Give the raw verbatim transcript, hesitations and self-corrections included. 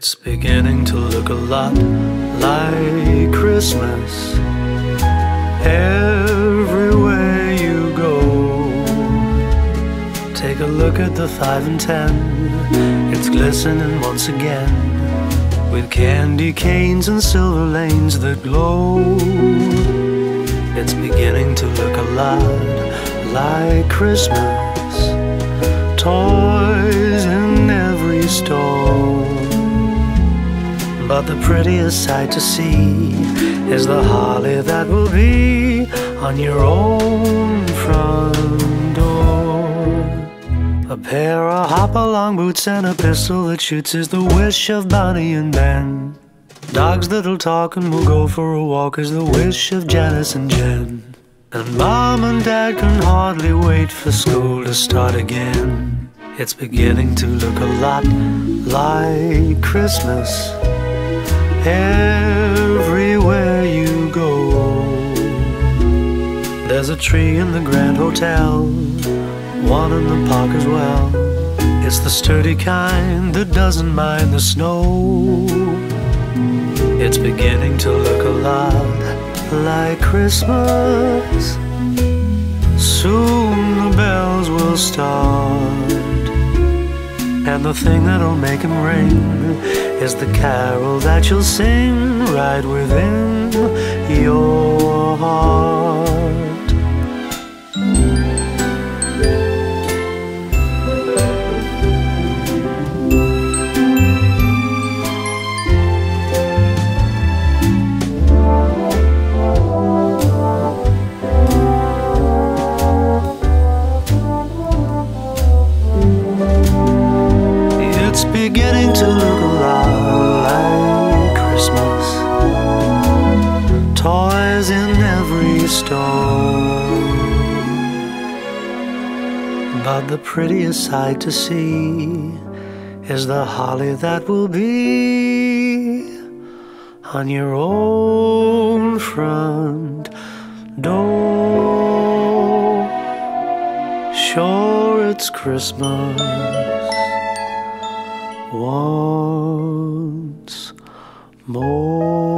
It's beginning to look a lot like Christmas everywhere you go. Take a look at the five and ten, it's glistening once again, with candy canes and silver lanes that glow. It's beginning to look a lot like Christmas, toys in every store. But the prettiest sight to see is the holly that will be on your own front door. A pair of hop-along boots and a pistol that shoots is the wish of Bonnie and Ben. Dogs that'll talk and will go for a walk is the wish of Janice and Jen. And Mom and Dad can hardly wait for school to start again. It's beginning to look a lot like Christmas everywhere you go. There's a tree in the Grand Hotel, one in the park as well. It's the sturdy kind that doesn't mind the snow. It's beginning to look a lot like Christmas. Soon the bells will start, and the thing that'll make 'em ring is the carol that you'll sing right within your heart. It's beginning to look a lot like Christmas, toys in every store. But the prettiest sight to see is the holly that will be on your own front door. Sure, it's Christmas once more.